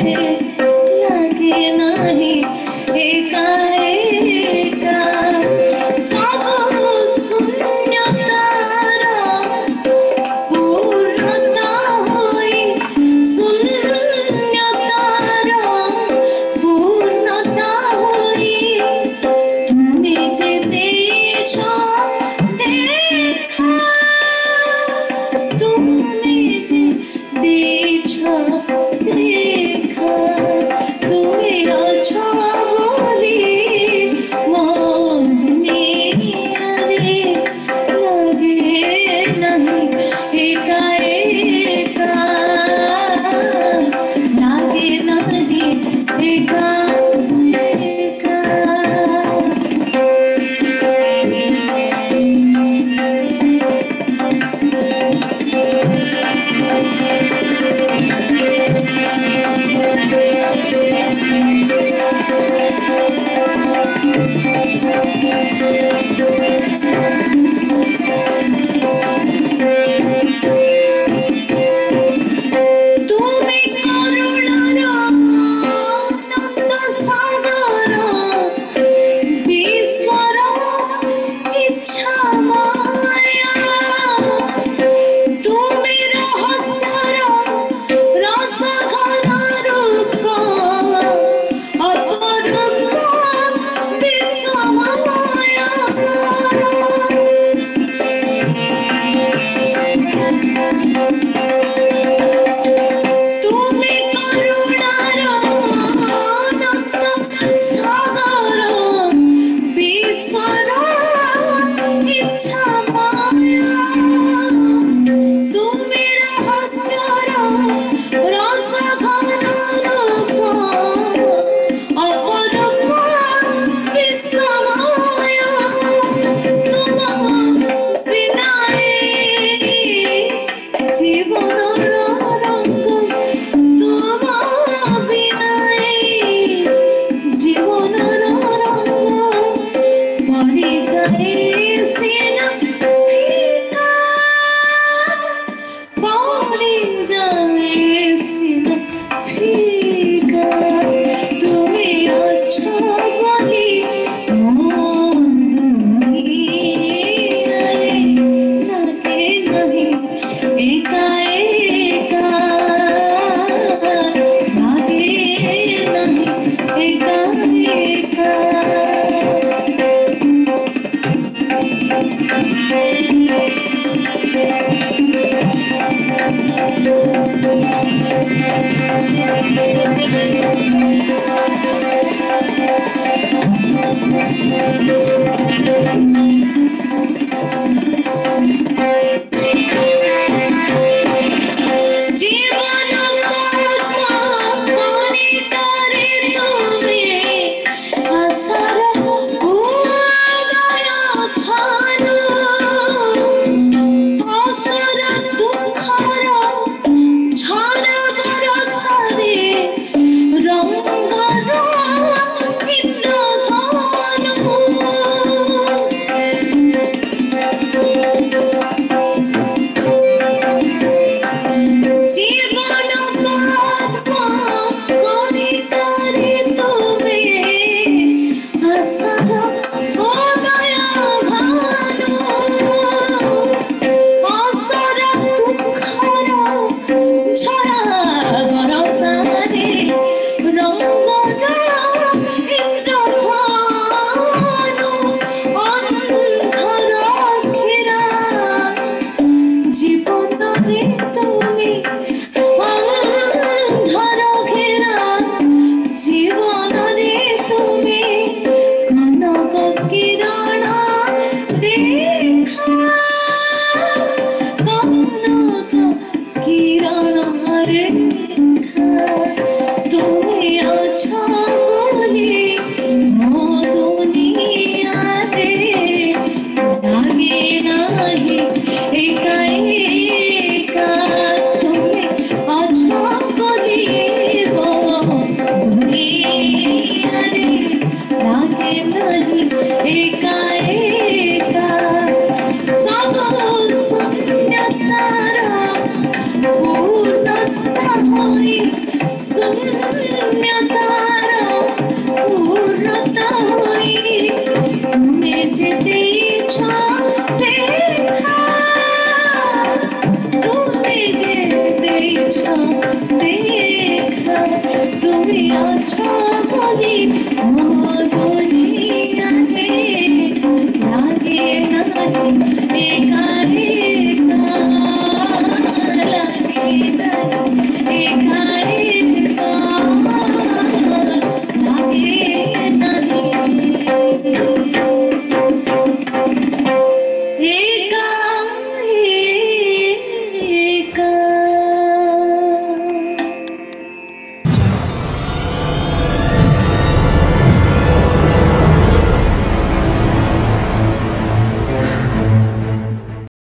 लगे नहीं एका एका सब शून्यतारा पूर्णता होई शून्यतारा पूर्णता होई তুমি যে দেছ দেখা তুমি যে দেছ দেখা তুমি আছো বলি মন দুনিয়ারে লাগে নাহি একা একা লাগে নাহি একা একা তুমি করুণার অনন্ত সাগর বিশ্বর ইচ্ছা মায়া তুমি রহস্যর রসঘন রূপ অপরূপ বিশ্বমায়া তুমি করুণার অনন্ত সাগর বিশ্বর ইচ্ছা মায়া তুমি রহস্যর রসঘন রূপ অপরূপ বিশ্বমায়া তোমা বিনায়ে জীবনর রঙ্গ তোমা বিনায়ে জীবনর রঙ্গ পড়ে যায় সিনা ফিকা পড়ে যায় সিনা ফিকা তুমি আছো বলি মন দুনিয়ারে লাগে নাহি একা একা লাগে নাহি একা একা জীবন করিতারে তুমি আশার উদয় ভানু অসর দুঃখর ঝড় বরষারে রঙ্গর ইন্দ্রধনু शून्यतारा पूर्णता हुई तुम्हें जे देइछो देखा तुम्हें जे देइछो देखा तुम्हें आछो बोली